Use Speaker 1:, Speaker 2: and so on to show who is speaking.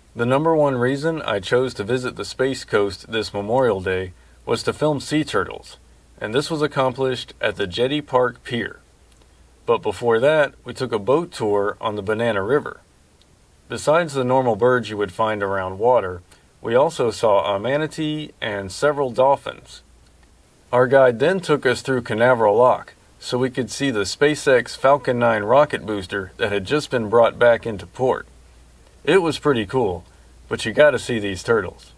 Speaker 1: The number one reason I chose to visit the Space Coast this Memorial Day was to film sea turtles, and this was accomplished at the Jetty Park Pier. But before that, we took a boat tour on the Banana River. Besides the normal birds you would find around water, we also saw a manatee and several dolphins. Our guide then took us through Canaveral Lock, so we could see the SpaceX Falcon 9 rocket booster that had just been brought back into port. It was pretty cool, but you gotta see these turtles.